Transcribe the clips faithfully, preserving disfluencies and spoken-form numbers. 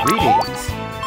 Greetings.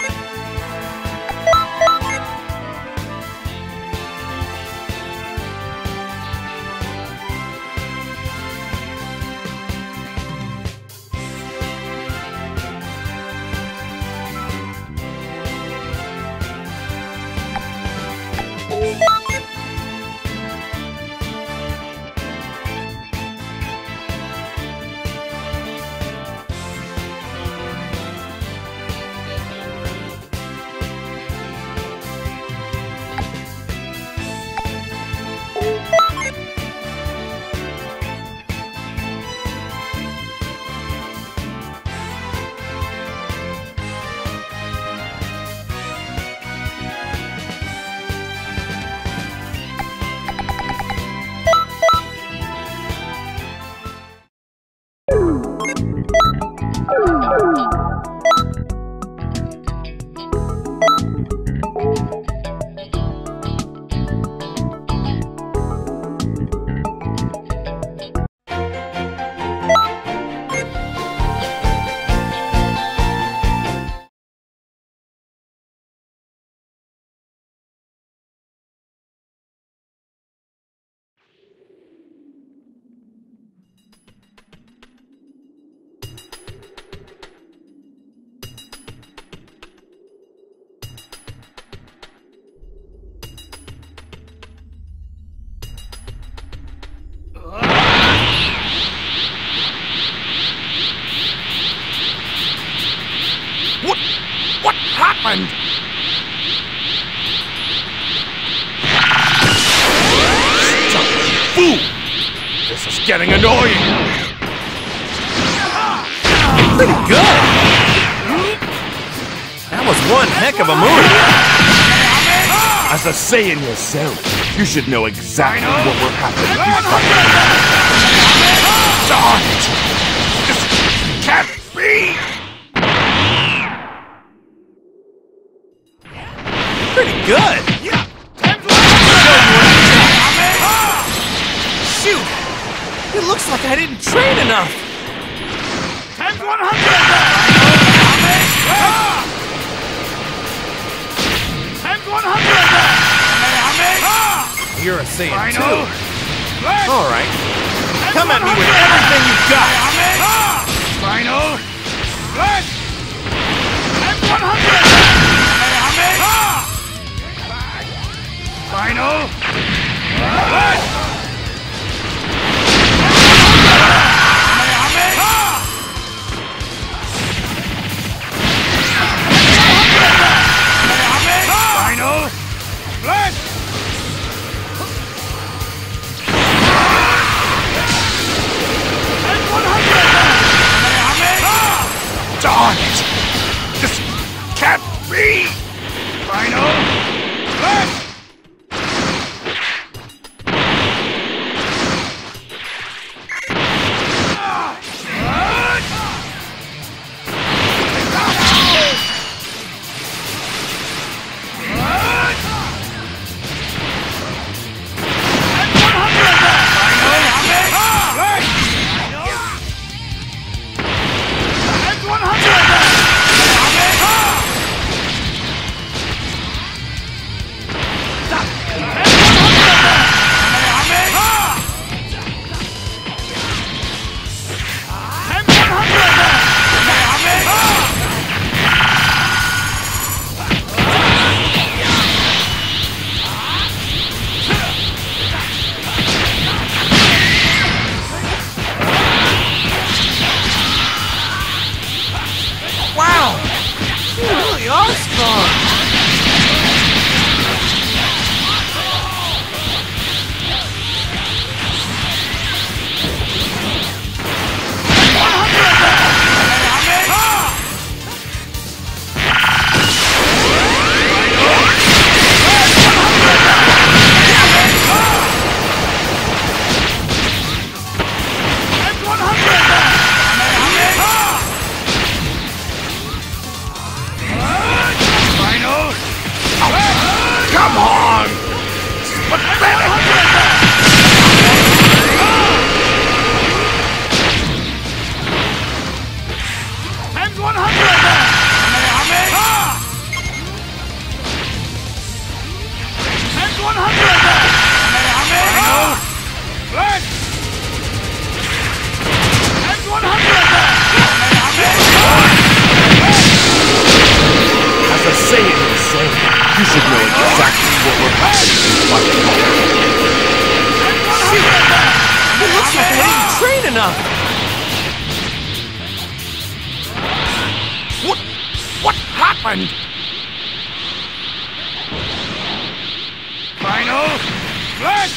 What? What happened? Stupid fool! This is getting annoying! Pretty good! That was one heck of a move! As a Saiyan yourself, you should know exactly what will happen if you fight. Darn it! This can't be! Pretty good! Yeah. Shoot! It looks like I didn't train enough! Times one hundred! Times one hundred! You're a Saiyan Rhino! too! Flash! Alright, come at me with everything you've got! Rhino! Flash! Times one hundred! Rhino! Flash! Rhino! Flash! Darn it! This can't be! Rhino! Flash! enough! What? What happened? Final Flash!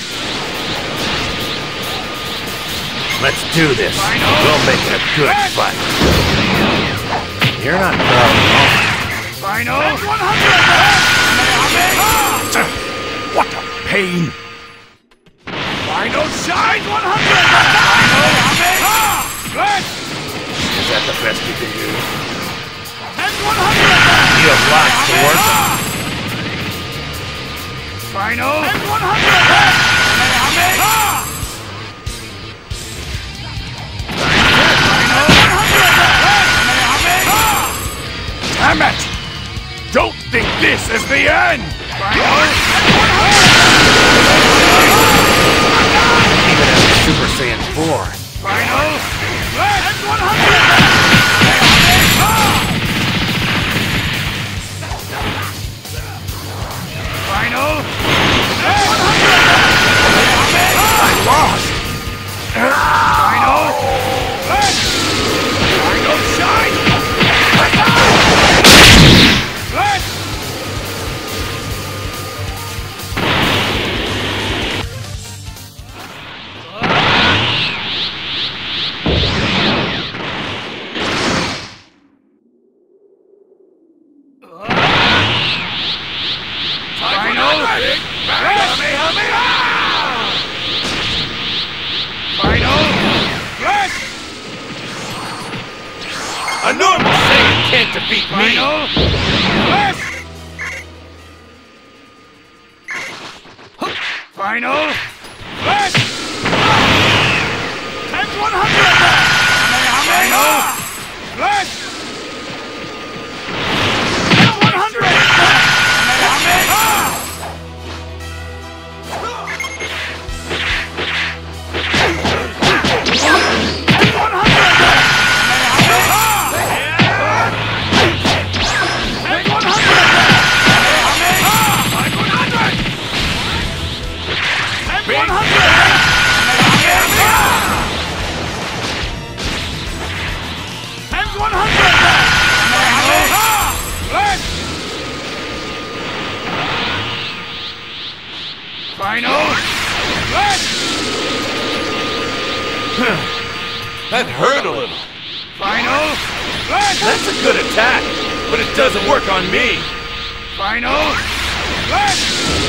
Let's do this. Final We'll make it a good Flash! fight. You're not proud at all. Final one hundred! What a pain! Final Shine one hundred! Final Flash! Is that the best you can do? And one hundred! You have lots to work on. Final and one hundred! Damn it! Don't think this is the end! Final Even as a Super Saiyan four. Final and one hundred! Final and one hundred! I lost! Final Flash! Final Shine! Flash! Final Final Flash! A normal Saiyan can't defeat me! Final Flash! Final Flash! Times one hundred! Final Flash! Times one hundred! Final Flash! That hurt a little. Final Flash! That's a good attack, but it doesn't work on me. Final Flash!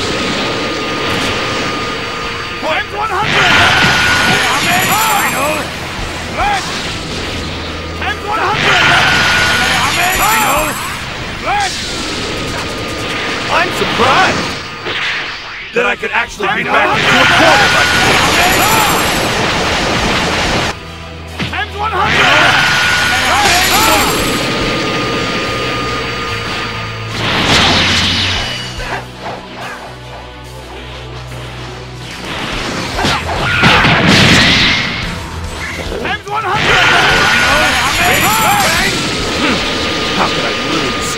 Times one hundred! Final Flash! Times one hundred! Final Flash! I'm surprised that I could actually be back into a corner like this. Times one hundred! Times one hundred! How could I lose?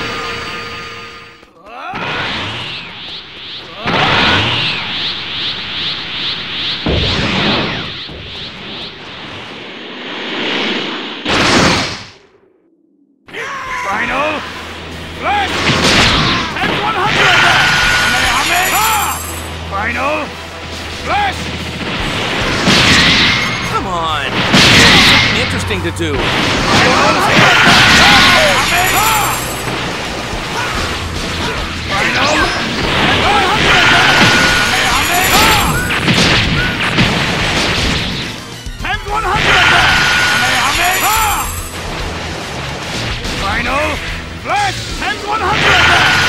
Final Flash! Times one hundred! Final Flash! Come on! Something interesting to do. Times one hundred! Final Flash! Times one hundred!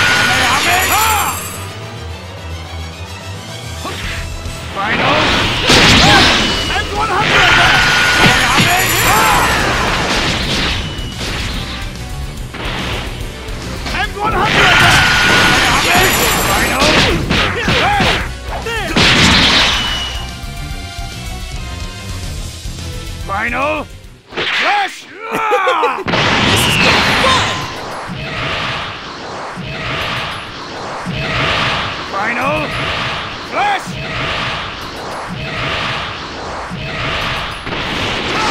Final Times one hundred! Times one hundred! Final Flash! Final Flash! Final Flash!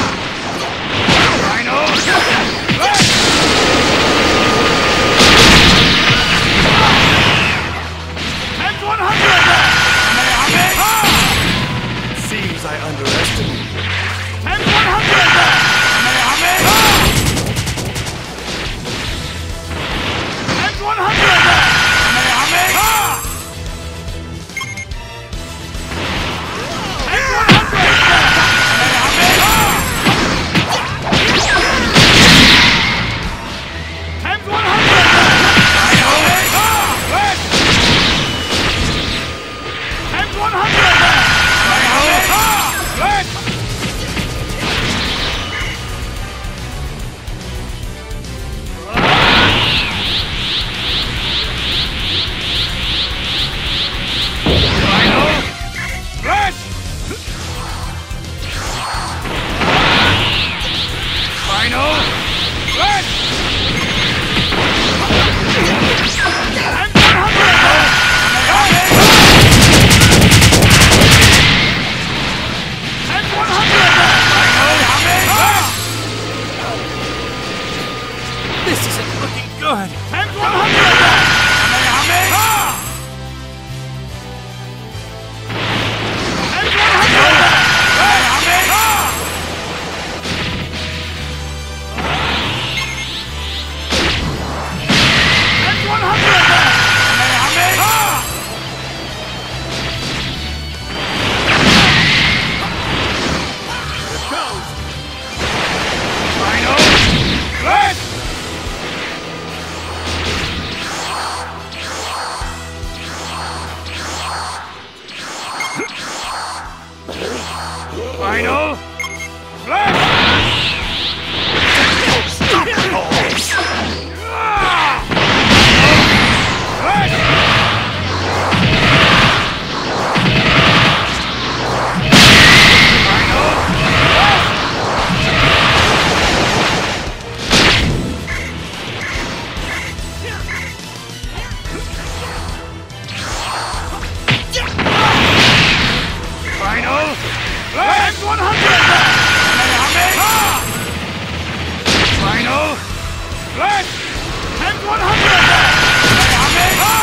I underestimated. Times one hundred! Kamehameha! Times one hundred! Kamehameha! Times one hundred! Kamehameha! Times one hundred! Kamehameha! Flash! Times one hundred! Kamehameha! Flash! Final Flash! And one hundred! And one hundred! This isn't looking good. And one hundred! Kamehameha! And one hundred! Kamehameha! one hundred! Kamehameha! Here it goes! Final Flash! Final Flash! Final Flash one hundred! Kamehameha! Final Flash and one hundred! Kamehameha!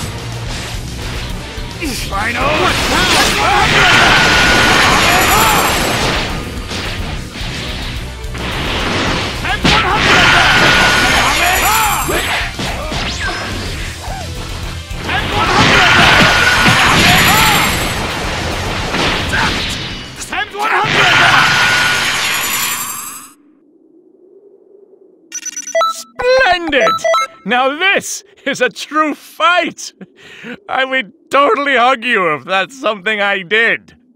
Final Flash one hundred! Kamehameha! And one hundred! Kamehameha! And one hundred! Times one hundred! Splendid! Now this is a true fight! I would totally hug you if that's something I did.